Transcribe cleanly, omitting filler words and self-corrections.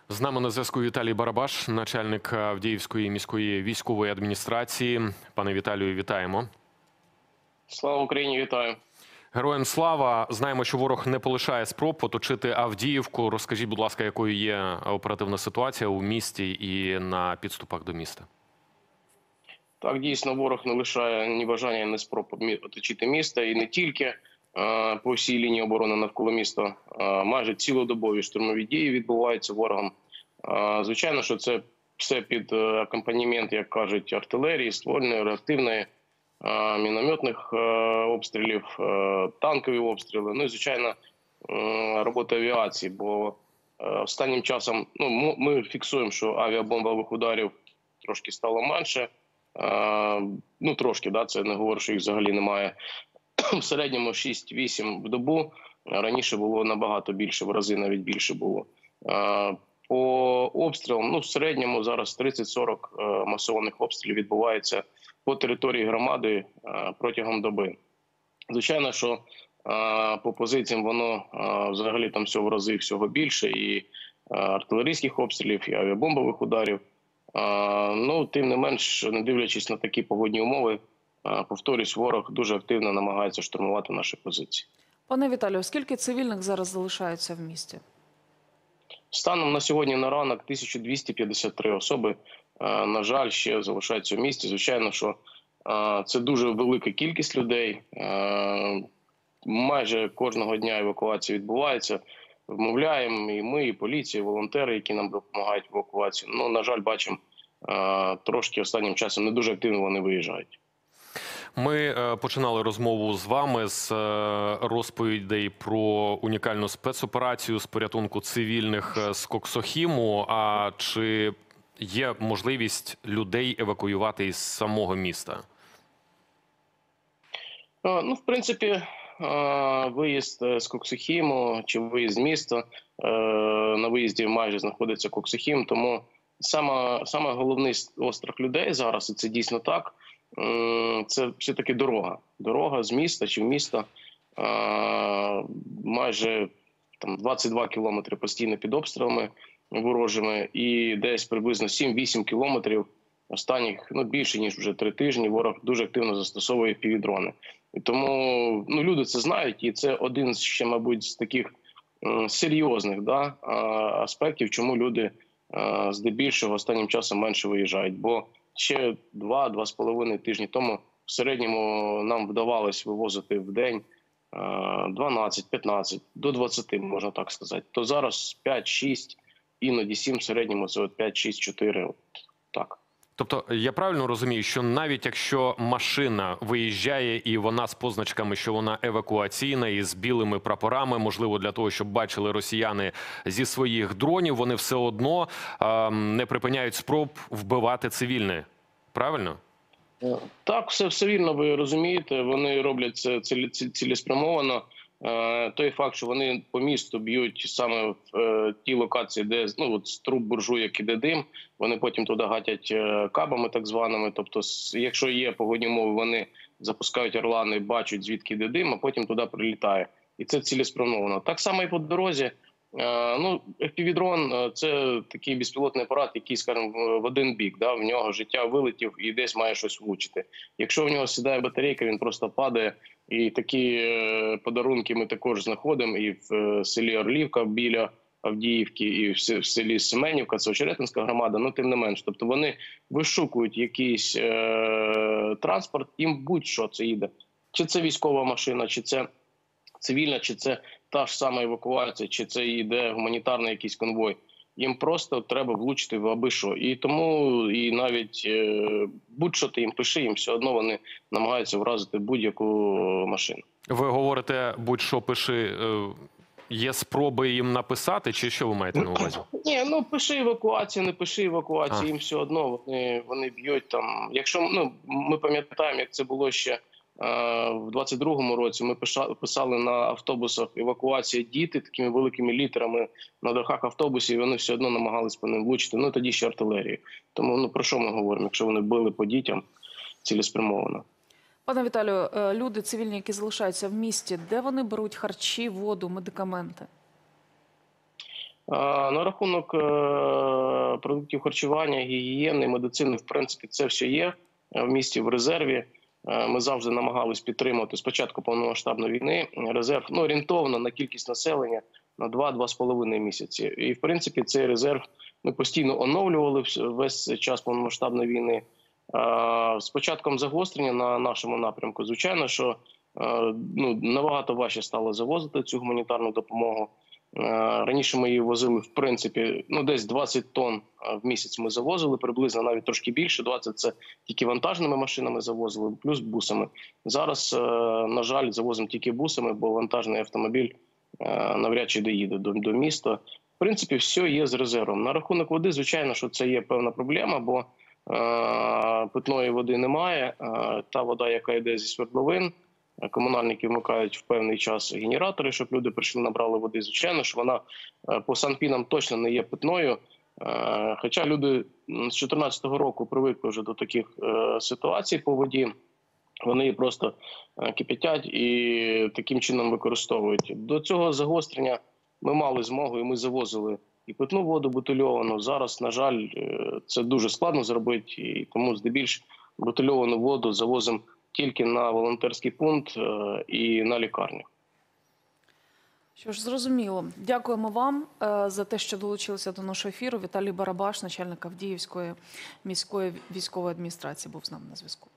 З нами на зв'язку Віталій Барабаш, начальник Авдіївської міської військової адміністрації. Пане Віталію, вітаємо. Слава Україні, вітаю. Героям слава. Знаємо, що ворог не полишає спроб оточити Авдіївку. Розкажіть, будь ласка, якою є оперативна ситуація у місті і на підступах до міста? Так, дійсно, ворог не лишає ні бажання, ні спроб оточити місто. І не тільки по всій лінії оборони навколо міста. Майже цілодобові штурмові дії відбуваються ворогом. Звичайно, що це все під акомпанімент, як кажуть, артилерії, ствольної, реактивної, мінометних обстрілів, танкові обстріли. Ну і, звичайно, робота авіації, бо останнім часом ми фіксуємо, що авіабомбових ударів трошки стало менше. Ну, трошки, да, це не говорю, що їх взагалі немає. В середньому 6-8 в добу. Раніше було набагато більше, в рази навіть більше було. По обстрілам, ну, в середньому зараз 30-40 масованих обстрілів відбувається по території громади протягом доби. Звичайно, що по позиціям воно взагалі там всього в рази всього більше, і артилерійських обстрілів, і авіабомбових ударів. Ну, тим не менш, не дивлячись на такі погодні умови, повторюсь, ворог дуже активно намагається штурмувати наші позиції. Пане Віталію, скільки цивільних зараз залишаються в місті? Станом на сьогодні на ранок 1253 особи, на жаль, ще залишаються в місті. Звичайно, що це дуже велика кількість людей. Майже кожного дня евакуація відбувається. Вмовляємо і ми, і поліція, і волонтери, які нам допомагають в евакуації. Ну, на жаль, бачимо, трошки останнім часом не дуже активно вони виїжджають. Ми починали розмову з вами з розповідей про унікальну спецоперацію з порятунку цивільних з Коксохіму. А чи є можливість людей евакуювати із самого міста? Ну, в принципі, виїзд з Коксохіму чи виїзд з міста, на виїзді майже знаходиться Коксохім, тому саме головний острах людей зараз, і це дійсно так, це все-таки дорога. Дорога з міста чи в місто. Майже там 22 кілометри постійно під обстрілами ворожими і десь приблизно 7-8 кілометрів останніх, ну, більше ніж вже 3 тижні, ворог дуже активно застосовує FPV-дрони. І тому люди це знають, і це один ще, мабуть, з таких серйозних аспектів, чому люди здебільшого останнім часом менше виїжджають. Бо ще 2-2,5 тижні тому в середньому нам вдавалось вивозити в день 12, 15, до 20, можна так сказати. То зараз 5-6, іноді 7 в середньому, це 5-6-4, так. Тобто, я правильно розумію, що навіть якщо машина виїжджає і вона з позначками, що вона евакуаційна і з білими прапорами, можливо, для того, щоб бачили росіяни зі своїх дронів, вони все одно не припиняють спроб вбивати цивільне. Правильно? Так, все вірно, ви розумієте. Вони роблять це цілеспрямовано. Той факт, що вони по місту б'ють саме в ті локації, де з труб буржуйок іде дим, вони потім туди гатять кабами так званими. Тобто, якщо є погодні умови, вони запускають орлани, бачать, звідки йде дим, а потім туди прилітає. І це цілеспрямовано. Так само і по дорозі. FPV-дрон – це такий безпілотний апарат, який, скажімо, в один бік. В нього життя вилетів і десь має щось влучити. Якщо в нього сідає батарейка, він просто падає. І такі подарунки ми також знаходимо і в селі Орлівка біля Авдіївки, і в селі Семенівка, це Очеретинська громада, але тим не менш. Тобто вони вишукують якийсь транспорт, їм будь-що це їде. Чи це військова машина, чи це цивільна, чи це та ж сама евакуація, чи це йде гуманітарний якийсь конвой. Їм просто треба влучити в аби що. І тому і навіть будь-що ти їм пиши, їм все одно вони намагаються вразити будь-яку машину. Ви говорите, будь-що пиши, є спроби їм написати, чи що ви маєте на увазі? Ні, пиши евакуацію, не пиши евакуацію, їм все одно вони б'ють там. Якщо, ми пам'ятаємо, як це було ще в 22-му році, ми писали на автобусах евакуація діти такими великими літерами на дахах автобусів, і вони все одно намагались по ним влучити. Тоді ще артилерії. Тому про що ми говоримо, якщо вони били по дітям цілеспрямовано? Пане Віталію, люди цивільні, які залишаються в місті, де вони беруть харчі, воду, медикаменти? На рахунок продуктів харчування, гігієни, медицини, в принципі, це все є в місті, в резерві. Ми завжди намагались підтримувати спочатку повномасштабної війни резерв, орієнтовно на кількість населення на 2-2,5 місяці. І, в принципі, цей резерв ми постійно оновлювали весь час повномасштабної війни. З початком загострення на нашому напрямку, звичайно, що набагато важче стало завозити цю гуманітарну допомогу. Раніше ми її возили, в принципі, десь 20 тонн в місяць ми завозили, приблизно навіть трошки більше, 20 – це тільки вантажними машинами завозили, плюс бусами. Зараз, на жаль, завозимо тільки бусами, бо вантажний автомобіль навряд чи доїде до міста. В принципі, все є з резервом. На рахунок води, звичайно, що це є певна проблема, бо питної води немає. Та вода, яка йде зі свердловин, комунальники вмикають в певний час генератори, щоб люди прийшли, набрали води. Звичайно, що вона по санпінам точно не є питною. Хоча люди з 2014 року привикли вже до таких ситуацій по воді. Вони її просто кипятять і таким чином використовують. До цього загострення ми мали змогу, і ми завозили і питну воду бутильовану. Зараз, на жаль, це дуже складно зробити, і тому здебільш бутильовану воду завозимо тільки на волонтерський пункт і на лікарню. Що ж, зрозуміло. Дякуємо вам за те, що долучилися до нашого ефіру. Віталій Барабаш, начальник Авдіївської міської військової адміністрації, був з нами на зв'язку.